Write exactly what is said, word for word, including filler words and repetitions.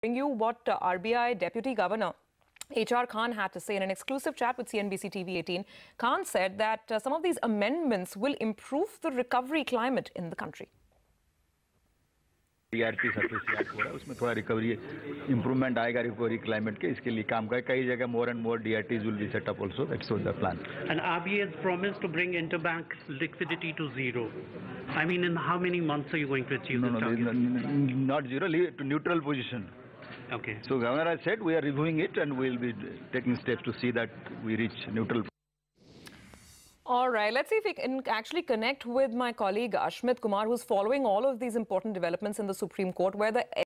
Bring you what uh, R B I Deputy Governor H R Khan had to say in an exclusive chat with C N B C T V eighteen. Khan said that uh, some of these amendments will improve the recovery climate in the country. R B I Sarfaesi Act हुआ है, उसमें थोड़ा recovery improvement आएगा recovery climate के, इसके लिए काम करें. कई जगह more and more D R Ts will be set up also. That's the plan. And R B I has promised to bring interbank liquidity to zero. I mean, in how many months are you going to achieve no, this no, target? No, not zero, leave to neutral position. Okay. So Governor has said we are reviewing it and we will be taking steps to see that we reach neutral. All right, let's see if we can actually connect with my colleague Ashmit Kumar, who's following all of these important developments in the Supreme Court, where the